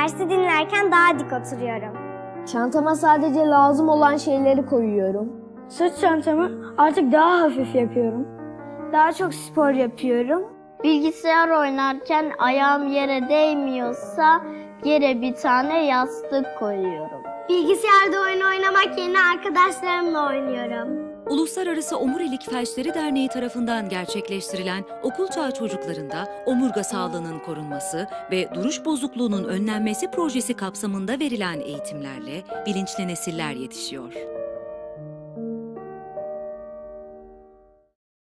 Dersi dinlerken daha dik oturuyorum. Çantama sadece lazım olan şeyleri koyuyorum. Sırt çantamı artık daha hafif yapıyorum. Daha çok spor yapıyorum. Bilgisayar oynarken ayağım yere değmiyorsa yere bir tane yastık koyuyorum. Bilgisayarda oyun oynamak yerine arkadaşlarımla oynuyorum. Uluslararası Omurilik Felçleri Derneği tarafından gerçekleştirilen okul çağı çocuklarında omurga sağlığının korunması ve duruş bozukluğunun önlenmesi projesi kapsamında verilen eğitimlerle bilinçli nesiller yetişiyor.